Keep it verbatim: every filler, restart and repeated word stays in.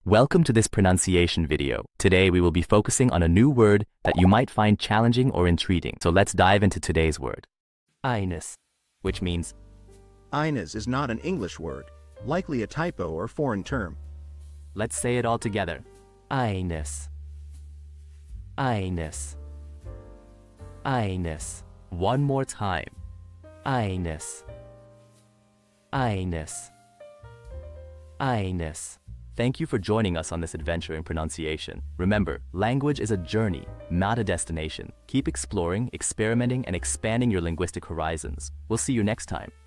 Welcome to this pronunciation video. Today we will be focusing on a new word that you might find challenging or intriguing. So let's dive into today's word. Eines, which means Eines is not an English word, likely a typo or foreign term. let's say it all together. Eines. Eines. Eines. One more time. Eines. Eines. Eines. Thank you for joining us on this adventure in pronunciation. Remember, language is a journey, not a destination. Keep exploring, experimenting, and expanding your linguistic horizons. We'll see you next time.